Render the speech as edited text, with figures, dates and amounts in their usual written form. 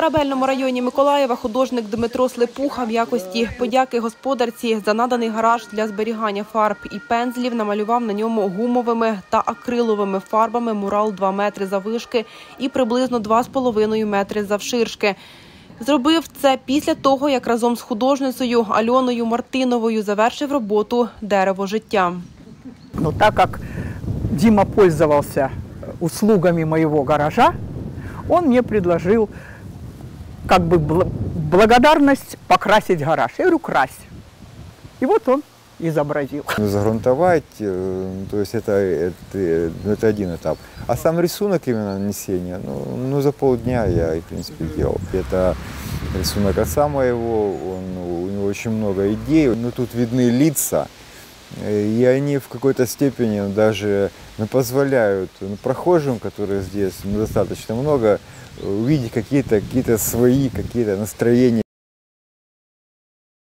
Корабельному районі Миколаєва художник Дмитро Слепуха в якості подяки господарці за наданий гараж для зберігання фарб і пензлів намалював на ньому гумовими та акриловими фарбами мурал 2 метри заввишки і приблизно 2,5 метри завширшки. Зробив це після того, як разом з художницею Альоною Мартиновою завершив роботу «Дерево життя». Так как Дима пользовался услугами моего гаража, он мне предложил как бы благодарность покрасить гараж. Я говорю, крась. И вот он изобразил. Загрунтовать, то есть это один этап. А сам рисунок именно нанесения, за полдня я, в принципе, делал. Это рисунок отца моего, у него очень много идей, но тут видны лица. И они в какой-то степени даже позволяют прохожим, которые здесь достаточно много, увидеть какие-то свои настроения.